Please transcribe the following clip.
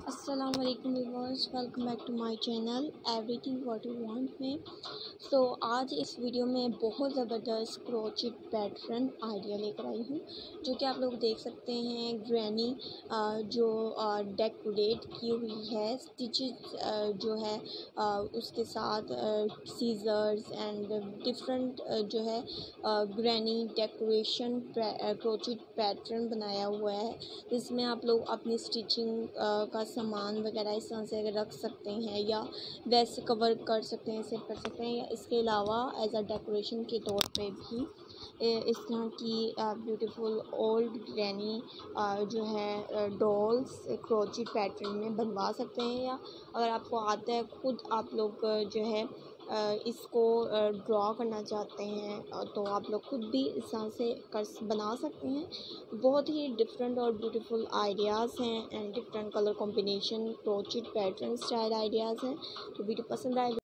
अस्सलाम वालेकुम viewers, welcome back to my channel everything what you want में। आज इस वीडियो में बहुत ज़बरदस्त क्रोचेट पैटर्न आइडिया लेकर आई हूँ, जो कि आप लोग देख सकते हैं। ग्रैनी जो डेकोरेट की हुई है, स्टिचेस जो है उसके साथ सीजर्स एंड डिफरेंट जो है ग्रैनी डेकोरेशन क्रोचेट पैटर्न बनाया हुआ है, जिसमें आप लोग अपनी स्टिचिंग का सामान वगैरह इस तरह से रख सकते हैं या वैसे कवर कर सकते हैं, सेट कर सकते हैं, या इसके अलावा एज अ डेकोरेशन के तौर पे भी इस तरह की ब्यूटीफुल ओल्ड ग्रैनी जो है डॉल्स क्रोचेट पैटर्न में बनवा सकते हैं। या अगर आपको आता है खुद आप लोग जो है इसको ड्रॉ करना चाहते हैं तो आप लोग खुद भी इस तरह से बना सकते हैं। बहुत ही डिफरेंट और ब्यूटीफुल आइडियाज़ हैं and different colour combination crochet pattern style ideas हैं। तो वीडियो पसंद आए